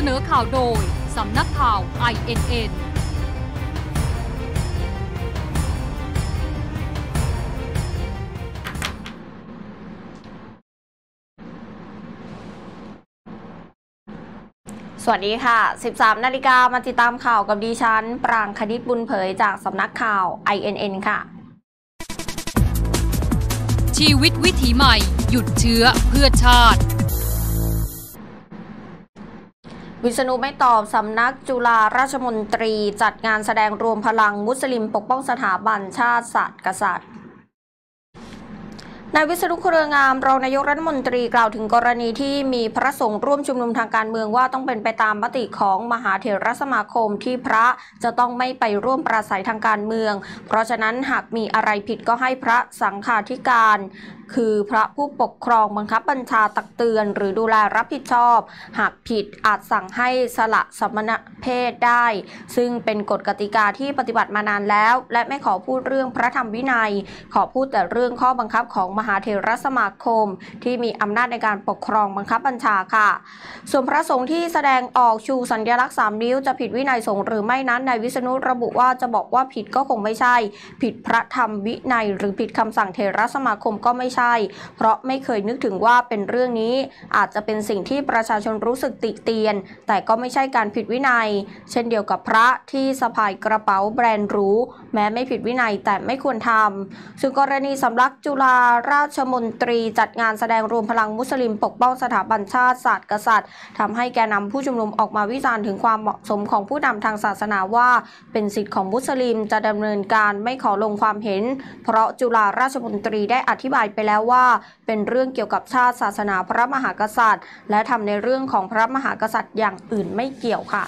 นอข่าวโดยสำนักข่าว INN สวัสดีค่ะ 13 นาฬิกามาติดตามข่าวกับดิฉันปรางคณิตบุญเผยจากสำนักข่าว INN ค่ะชีวิตวิถีใหม่หยุดเชื้อเพื่อชาติวิษณุไม่ตอบสำนักจุฬาราชมนตรีจัดงานแสดงรวมพลังมุสลิมปกป้องสถาบันชาติศาสตร์กษัตริย์นายวิษณุ เครืองามรองนายกรัฐมนตรีกล่าวถึงกรณีที่มีพระสงฆ์ร่วมชุมนุมทางการเมืองว่าต้องเป็นไปตามมติของมหาเถรสมาคมที่พระจะต้องไม่ไปร่วมปราศัยทางการเมืองเพราะฉะนั้นหากมีอะไรผิดก็ให้พระสังฆาธิการคือพระผู้ปกครองบังคับบัญชาตักเตือนหรือดูแลรับผิดชอบหากผิดอาจสั่งให้สละสมณเพศได้ซึ่งเป็นกฎกติกาที่ปฏิบัติมานานแล้วและไม่ขอพูดเรื่องพระธรรมวินัยขอพูดแต่เรื่องข้อบังคับของมหาเถรสมาคมที่มีอำนาจในการปกครองบังคับบัญชาค่ะส่วนพระสงฆ์ที่แสดงออกชูสัญลักษณ์3 นิ้วจะผิดวินัยสงฆ์หรือไม่นั้นนายวิษณุระบุว่าจะบอกว่าผิดก็คงไม่ใช่ผิดพระธรรมวินัยหรือผิดคำสั่งเถรสมาคมก็ไม่ใช่เพราะไม่เคยนึกถึงว่าเป็นเรื่องนี้อาจจะเป็นสิ่งที่ประชาชนรู้สึกติเตียนแต่ก็ไม่ใช่การผิดวินัยเช่นเดียวกับพระที่สะพายกระเป๋าแบรนด์หรูแม้ไม่ผิดวินัยแต่ไม่ควรทำส่วนกรณีสำนักจุฬาราชมนตรีจัดงานแสดงรวมพลังมุสลิมปกป้องสถาบันชาติศาสตร์กษัตริย์ทำให้แกนนำผู้ชุมนุมออกมาวิจารณ์ถึงความเหมาะสมของผู้นำทางศาสนาว่าเป็นสิทธิของมุสลิมจะดำเนินการไม่ขอลงความเห็นเพราะจุฬาราชมนตรีได้อธิบายไปแล้วว่าเป็นเรื่องเกี่ยวกับชาติศาสนาพระมหากษัตริย์และทำในเรื่องของพระมหากษัตริย์อย่างอื่นไม่เกี่ยวค่ะ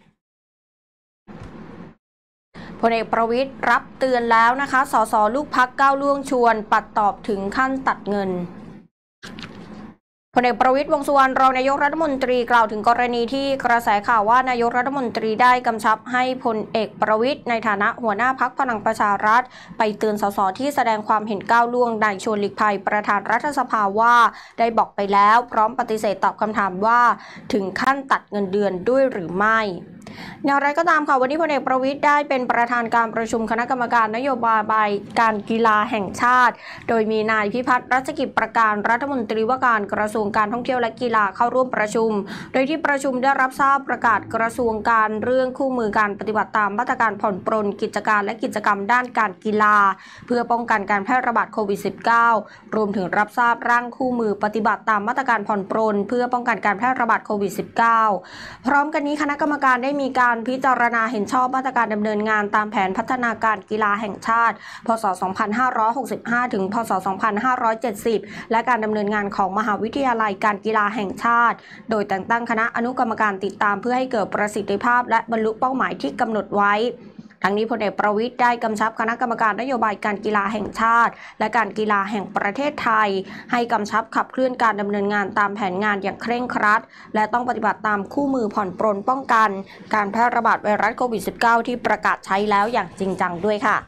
พลเอกประวิตรรับเตือนแล้วนะคะสสลูกพรรคก้าวล่วงชวนปัดตอบถึงขั้นตัดเงินพลเอกประวิตร วงษ์สุวรรณรองนายกรัฐมนตรีกล่าวถึงกรณีที่กระแสข่าวว่านายกรัฐมนตรีได้กำชับให้พลเอกประวิตรในฐานะหัวหน้าพรรคพลังประชารัฐไปเตือนสสที่แสดงความเห็นก้าวล่วงนายชวนหลีกภัยประธานรัฐสภาว่าได้บอกไปแล้วพร้อมปฏิเสธตอบคำถามว่าถึงขั้นตัดเงินเดือนด้วยหรือไม่อย่างไรก็ตามค่ะวันนี้พลเอกประวิตรได้เป็นประธานการประชุมคณะกรรมการนโยบายการกีฬาแห่งชาติโดยมีนายพิพัฒน์รัชกิจประการรัฐมนตรีว่าการกระทรวงการท่องเที่ยวและกีฬาเข้าร่วมประชุมโดยที่ประชุมได้รับทราบประกาศกระทรวงการเรื่องคู่มือการปฏิบัติตามมาตรการผ่อนปรนกิจการและกิจกรรมด้านการกีฬาเพื่อป้องกันการแพร่ระบาดโควิด -19 รวมถึงรับทราบร่างคู่มือปฏิบัติตามมาตรการผ่อนปรนเพื่อป้องกันการแพร่ระบาดโควิด -19 พร้อมกันนี้คณะกรรมการได้มีการพิจารณาเห็นชอบมาตรการดำเนินงานตามแผนพัฒนาการกีฬาแห่งชาติพ.ศ. 2565 ถึง พ.ศ. 2570 และการดำเนินงานของมหาวิทยาลัยการกีฬาแห่งชาติโดยแต่งตั้งคณะอนุกรรมการติดตามเพื่อให้เกิดประสิทธิภาพและบรรลุเป้าหมายที่กำหนดไว้ทั้งนี้พลเอกประวิตรได้กำชับคณะกรรมการนโยบายการกีฬาแห่งชาติและการกีฬาแห่งประเทศไทยให้กำชับขับเคลื่อนการดำเนินงานตามแผนงานอย่างเคร่งครัดและต้องปฏิบัติตามคู่มือผ่อนปรนป้องกันการแพร่ระบาดไวรัสโควิด -19 ที่ประกาศใช้แล้วอย่างจริงจังด้วยค่ะ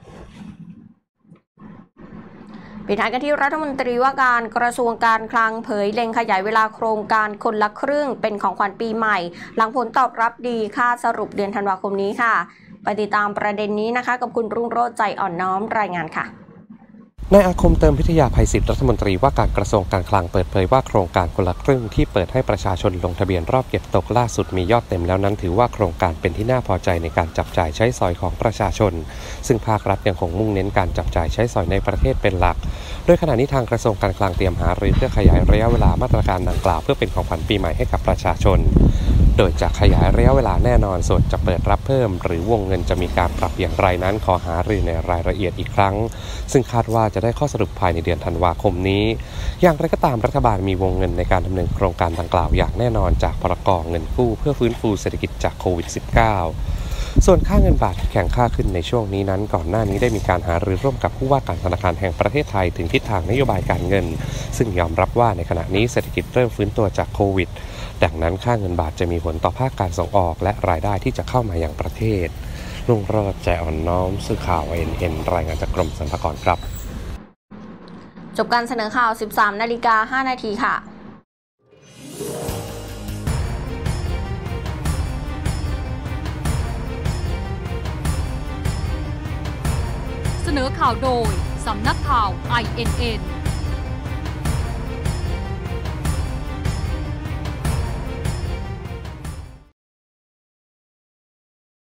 ปิดท้ายกันที่รัฐมนตรีว่าการกระทรวงการคลังเผยเล็งขยายเวลาโครงการคนละครึ่งเป็นของขวัญปีใหม่หลังผลตอบรับดีคาดสรุปเดือนธันวาคมนี้ค่ะไปติดตามประเด็นนี้นะคะกับคุณรุ่งโรจน์ใจอ่อนน้อมรายงานค่ะนายอาคมเติมพิทยาภัยศิษย์รัฐมนตรีว่าการกระทรวงการคลังเปิดเผยว่าโครงการคนละครึ่งที่เปิดให้ประชาชนลงทะเบียนรอบเก็บตกล่าสุดมียอดเต็มแล้วนั้นถือว่าโครงการเป็นที่น่าพอใจในการจับจ่ายใช้สอยของประชาชนซึ่งภาครัฐยังคงมุ่งเน้นการจับจ่ายใช้สอยในประเทศเป็นหลักโดยขณะนี้ทางกระทรวงการคลังเตรียมหารือเพื่อขยายระยะเวลามาตรการดังกล่าวเพื่อเป็นของขวัญปีใหม่ให้กับประชาชนโดยจะขยายระยะเวลาแน่นอนส่วนจะเปิดรับเพิ่มหรือวงเงินจะมีการปรับอย่างไรนั้นขอหารือในรายละเอียดอีกครั้งซึ่งคาดว่าจะได้ข้อสรุปภายในเดือนธันวาคมนี้อย่างไรก็ตามรัฐบาลมีวงเงินในการดำเนินโครงการดังกล่าวอย่างแน่นอนจากพรก.เงินกู้เพื่อฟื้นฟูเศรษฐกิจจากโควิด -19 ส่วนค่าเงินบาทแข็งค่าขึ้นในช่วงนี้นั้นก่อนหน้านี้ได้มีการหารือร่วมกับผู้ว่าการธนาคารแห่งประเทศไทยถึงทิศทางนโยบายการเงินซึ่งยอมรับว่าในขณะนี้เศรษฐกิจเริ่มฟื้นตัวจากโควิดดังนั้นค่าเงินบาทจะมีผลต่อภาคการส่งออกและรายได้ที่จะเข้ามาอย่างประเทศรุ่งโรจน์ใจอ่อนน้อมสื่อข่าว INN รายงานจากกรมสรรพากรครับจบการเสนอข่าว 13:05 นาทีค่ะนอข่าวโดยสำนักข่าว INN